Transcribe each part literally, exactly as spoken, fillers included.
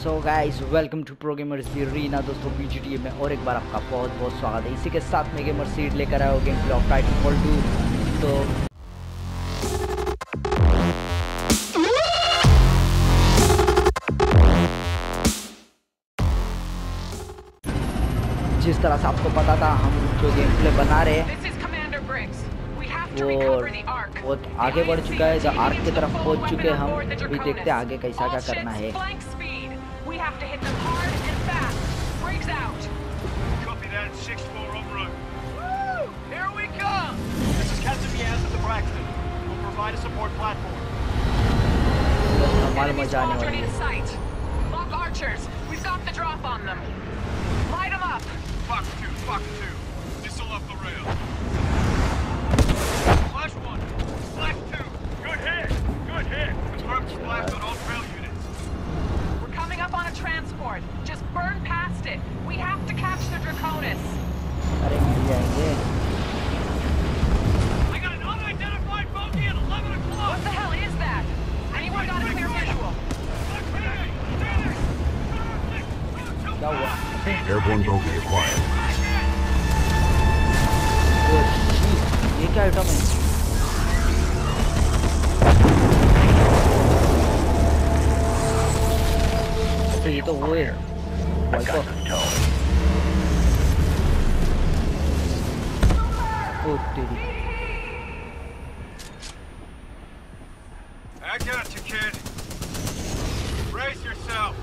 So guys welcome to pro gamers दी रीना दोस्तों बीजीटीए में और एक बार आपका बहुत बहुत स्वागत है। इसी के साथ में गेमर सीड लेकर आया हो game play of Titanfall two. तो जिस तरह से आपको पता था हम जो गेम प्ले बना रहे हैं वो बहुत आगे बढ़ चुका है। द आर्क की तरफ पहुंच चुके हैं हम। अभी देखते हैं आगे कैसा क्या करना है। मालूम जाने वाली है। Blast on all trail units. We're coming up on a transport. Just burn past it. We have to catch the Draconis. अरे मिल जाएंगे। I got an unidentified bogey at eleven o'clock. What the hell is that? Anyone got a clear visual? क्या हुआ? Airborne bogey acquired. Oh shit! ये क्या item है? ये तो वो है वाइपर। ओ तेरी। I got you, kid. Brace yourself.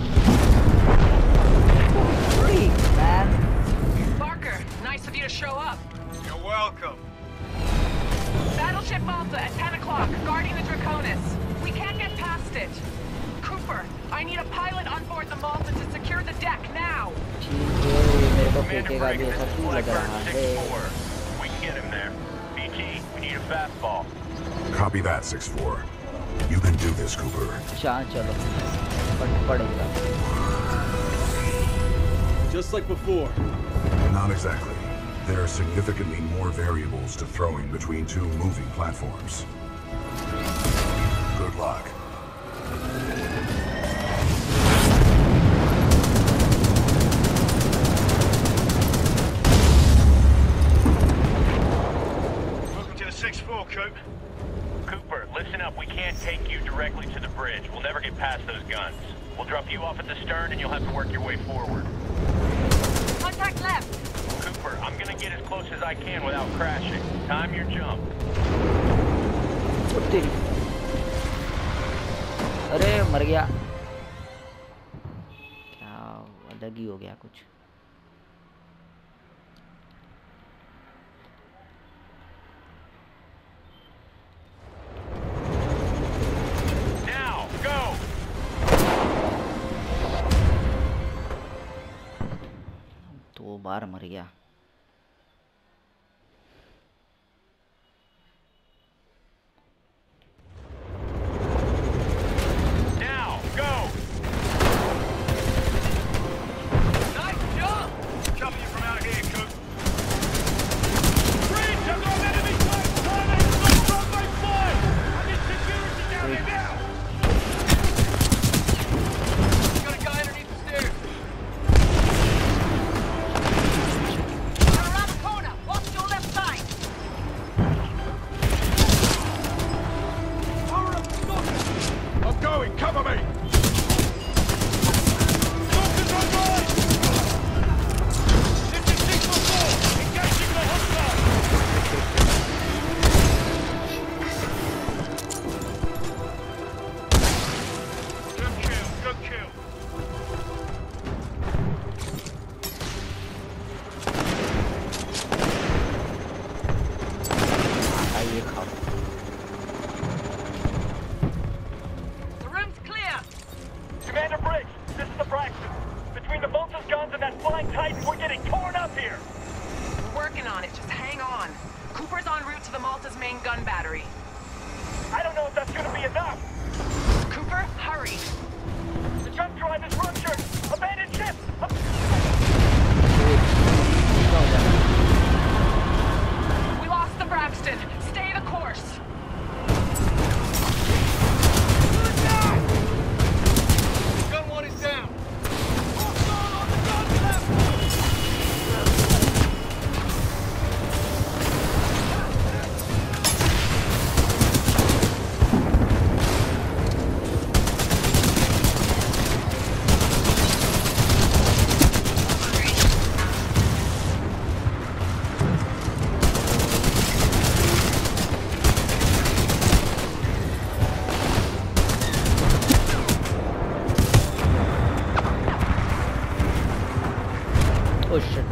Freak, man. Barker, nice of you to show up. You're welcome. Battleship Malta at ten o'clock, guarding the Draconis. We can't get past it. Cooper, I need a pilot on board the Malta to secure the deck now. ठीक है, मेरे को फेंकेगा भी ऐसा क्यों लग रहा है? We can get him there. B T, we need a fastball. Copy that, six four. You can do this, Cooper. अच्छा चलो, पट पड़ेगा। Just like before. Not exactly. There are significantly more variables to throwing between two moving platforms. Good luck. Cooper, listen up. We can't take you directly to the bridge. We'll never get past those guns. We'll drop you off at the stern and you'll have to work your way forward. Contact left. Cooper, I'm gonna get as close as I can without crashing. Time your jump. अरे मर गया। क्या अलग ही हो गया कुछ। दो बार मर गया। Stay the course. Gun one is down. Oh shit.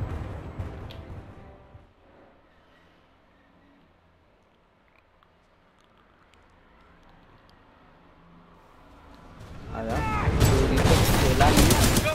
आया दूरी पे खेला नहीं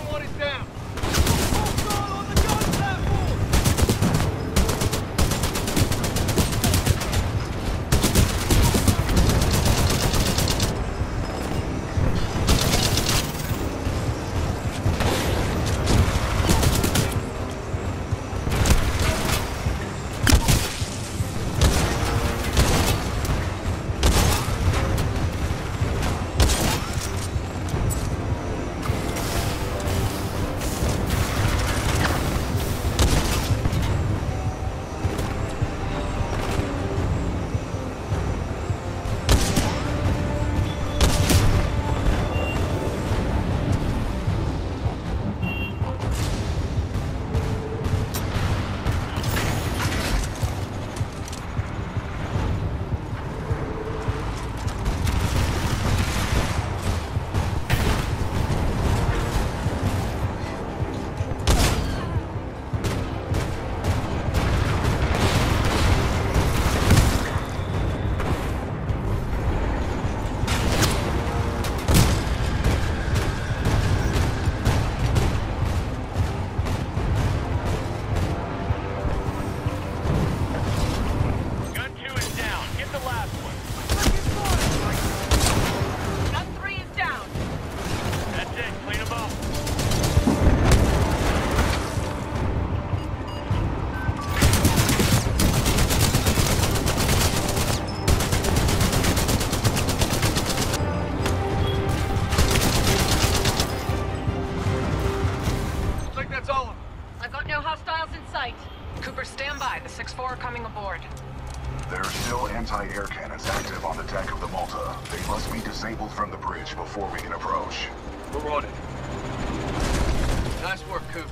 Cooper, stand by. The six four are coming aboard. There are still anti-air cannons active on the deck of the Malta. They must be disabled from the bridge before we can approach. We're on it. Nice work, Coop.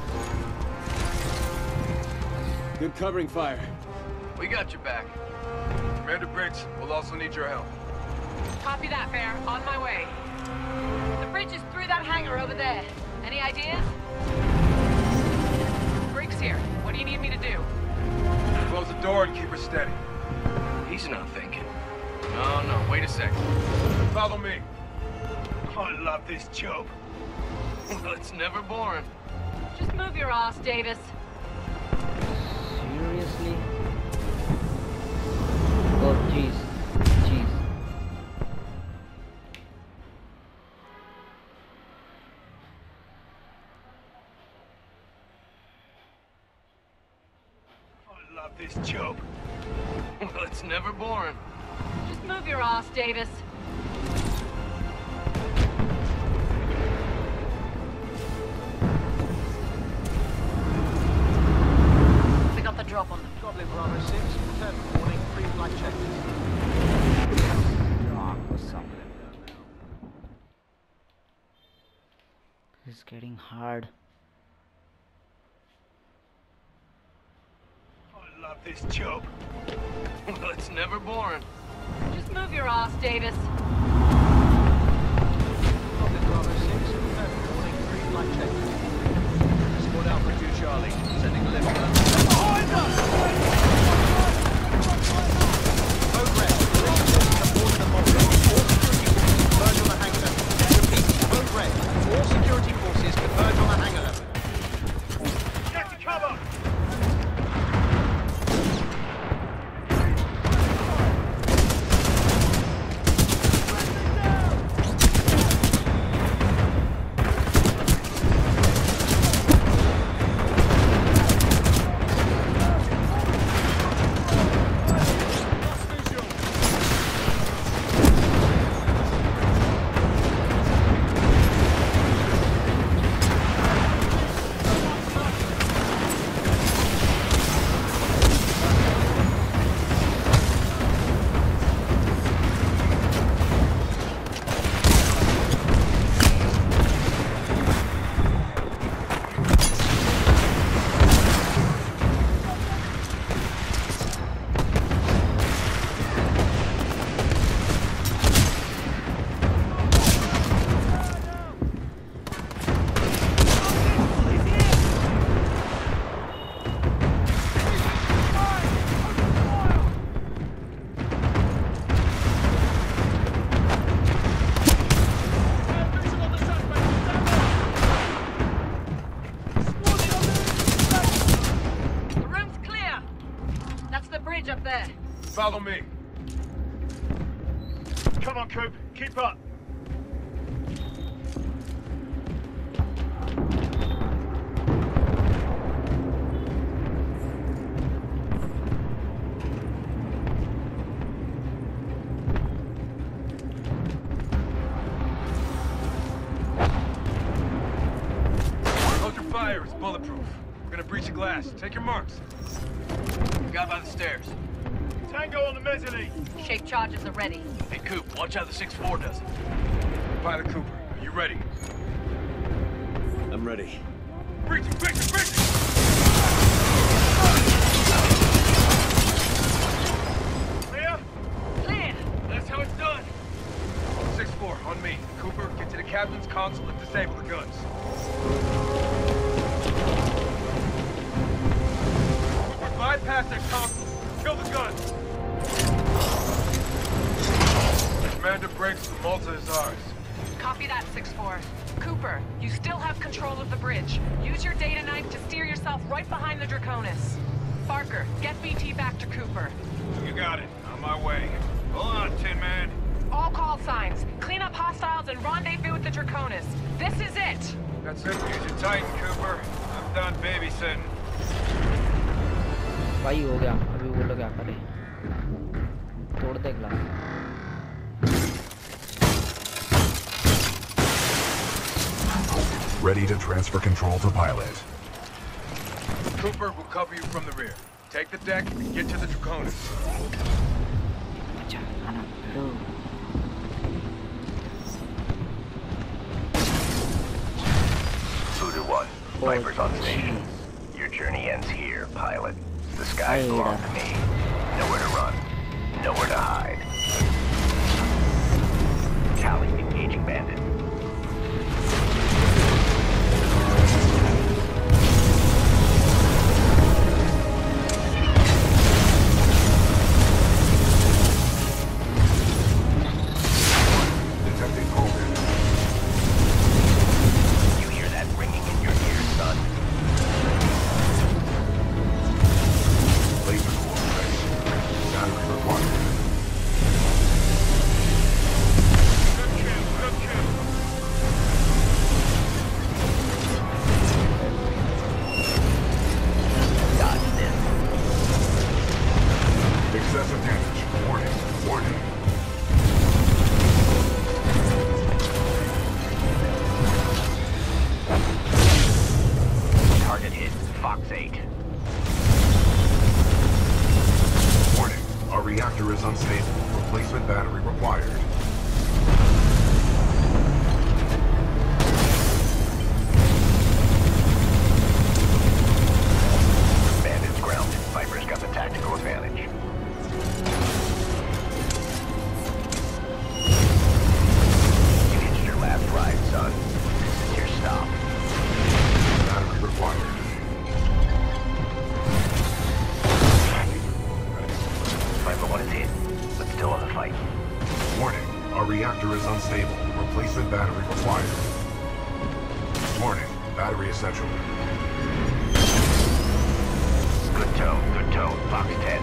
Good covering fire. We got your back. Commander Briggs, we'll also need your help. Copy that, Bear. On my way. The bridge is through that hangar over there. Any ideas? Briggs here. What do you need me to do? Close the door and keep her steady. He's not thinking. No, no, wait a second. Follow me. I love this job. It's never boring. Just move your ass, Davis. Seriously? Oh jeez, jeez. I love this job. It's never boring. Just move your ass, Davis. We got the drop on them. Goblin Bravo six, return warning, pre-flight checklist. It's getting hard. I love this job. It's never boring. Just move your ass, Davis. Goblin Bravo six, return warning, pre-flight checklist. Squad Alpha two Charlie, sending lift. Behind us! Code red, aboard the Malta. All security forces converge on the hangar level. Repeat, code red, all security forces converge on the hangar level. Get to cover! Follow me. Come on, Coop. Keep up. Hold your fire. It's bulletproof. We're gonna breach the glass. Take your marks. Guy by the stairs. Tango on the mezzanine. Shape charges are ready. Hey, Coop, watch how the six four does it. Pilot Cooper, are you ready? I'm ready. Breaching, breaching, breaching! Clear? Clear. That's how it's done. six four, on me. Cooper, get to the captain's console and disable the guns. Cooper, bypass that console. Kill the guns. Commander Briggs, the Malta is ours. Copy that, six four. Cooper, you still have control of the bridge. Use your data knife to steer yourself right behind the Draconis. Barker, get B T back to Cooper. You got it. On my way. Hold on, Tin Man. All call signs. Clean up hostiles and rendezvous with the Draconis. This is it! That's it. Use your Titan, Cooper. I'm done babysitting. भाई हो गया अभी बोलो क्या करे तोड़ दे glass Ready to transfer control to pilot. Cooper will cover you from the rear. Take the deck and get to the Draconis. अच्छा आना लो Voodoo one, Viper's on station. Your journey ends here, pilot. The skies belong to me. Nowhere to run. Nowhere to hide. Tally engaging bandit. Detecting Colvin. You hear that ringing in your ears, son? Laser core ready. Battery required. Good kill, good kill. Dodge this. Excessive damage. Warning. Warning. Target hit. Fox eight. Warning. Our reactor is unstable. Replacement battery required. Bandits grounded. Viper's got the tactical advantage. You hitched your last ride, son. This is your stop. Battery required. Viper one is hit, but still in the fight. Warning. Our reactor is unstable. Replacement battery required. Warning. Battery essential. Good tone, good tone. Fox ten.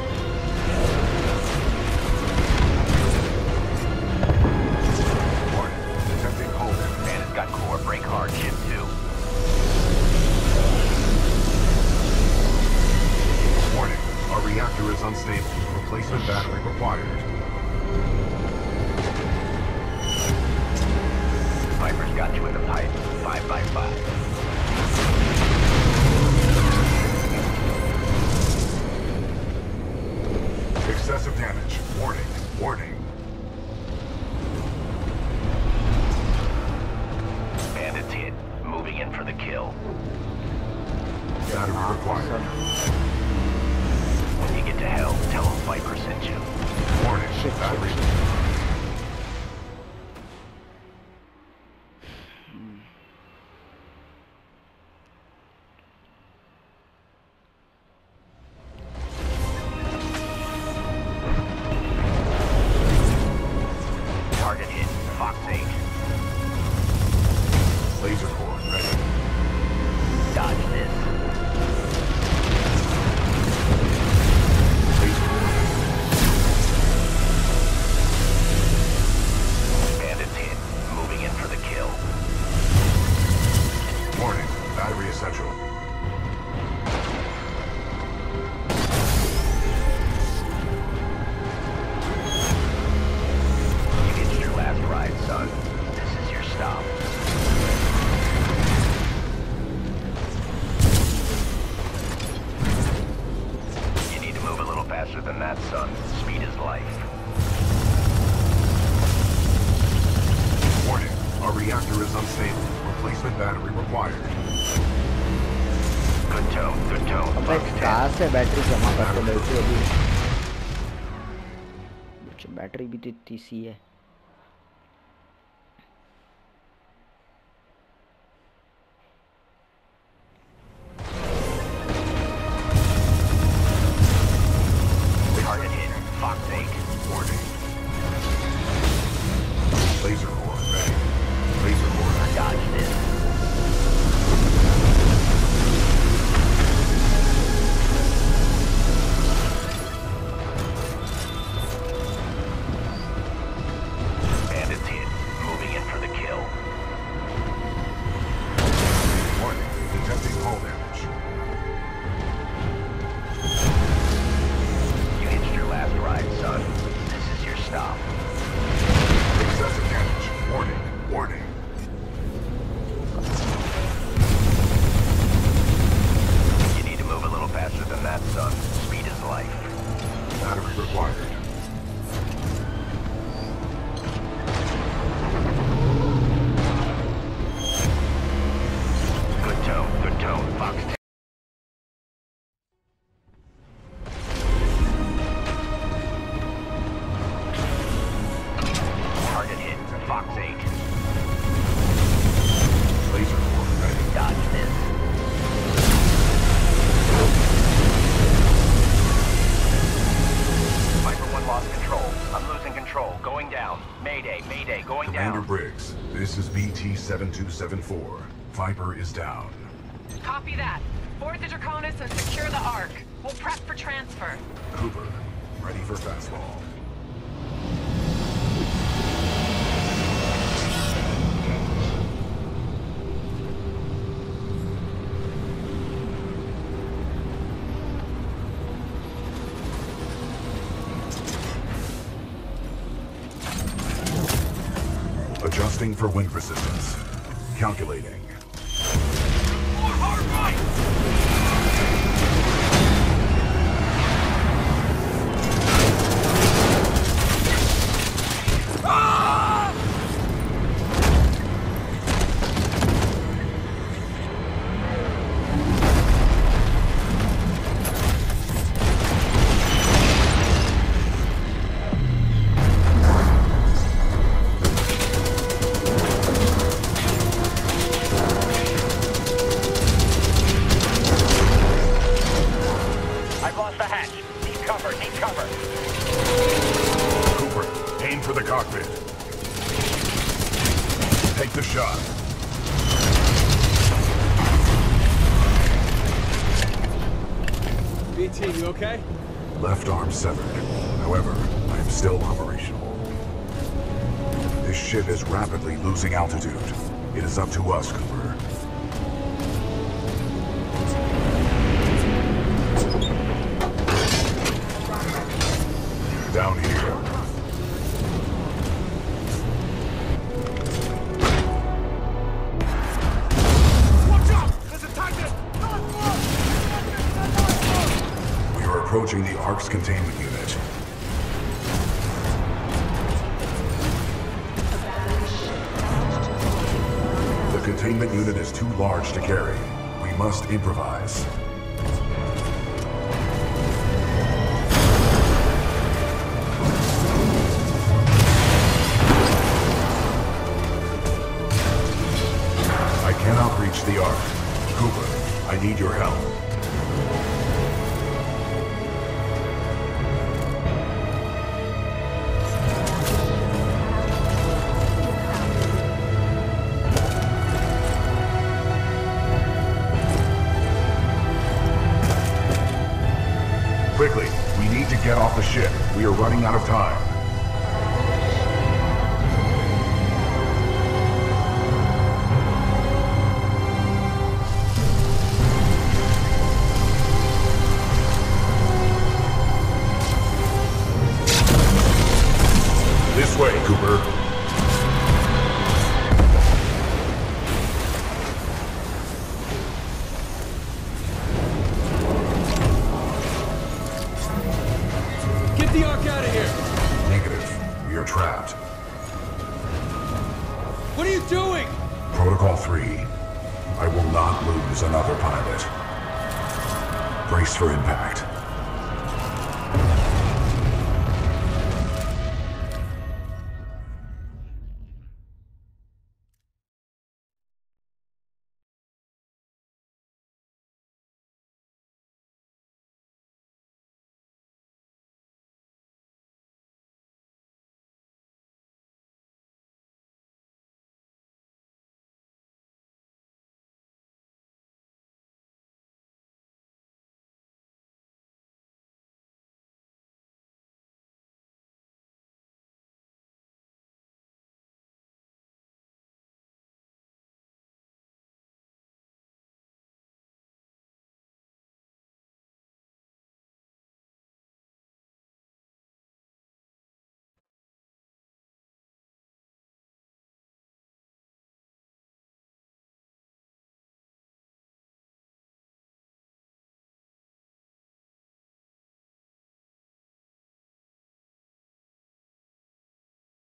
Warning. Detecting Colvin. Bandit's got core. Break hard. Ship two. Warning. Our reactor is unstable. Replacement battery required. Viper's got you in the pipe. Five by five. Excessive damage. Warning. Warning. Bandits hit. Moving in for the kill. Battery required. When you get to hell, tell them Viper sent you. Warning. Battery. Target hit. Fox eight. Laser core ready. Dodge this. essential. You get your last ride, son. This is your stop. You need to move a little faster than that, son. Speed is life. Warning, our reactor is unstable. Replacement battery required. Good tone, good tone. अबे कहाँ से battery जमा करके बैठी अभी? Battery भी तो इतनी सी है. Target hit. Fox eight. Warning. Laser core ready. Laser core. Dodge this. Bandits hit. Moving in for the kill. Warning, detecting hull damage. You hitched your last ride, son. This is your stop. Excessive damage. Warning, warning. You need to move a little faster than that, son. Speed is life. Battery required. Good tone, good tone. Fox ten. Target hit. Fox eight. Laser core ready. Dodge this. Viper one lost control. I'm losing control. Going down. Mayday, mayday, going Commander down. Briggs, this is B T seven two seven four. Viper is down. Copy that. Board the Draconis and secure the Ark. We'll prep for transfer. Cooper, ready for fastball. Adjusting for wind resistance. Calculating. I've lost the hatch. Need cover, need cover. Cooper, aim for the cockpit. Take the shot. B T, you okay? Left arm severed. However, I am still operational. This ship is rapidly losing altitude. It is up to us, Cooper. Down here. Watch out! There's a Titan! We are approaching the Ark's containment unit. The containment unit is too large to carry. We must improvise. I cannot reach the Ark. Cooper, I need your help. Quickly, we need to get off the ship. We are running out of time. you doing? Protocol three. I will not lose another pilot. Brace for impact.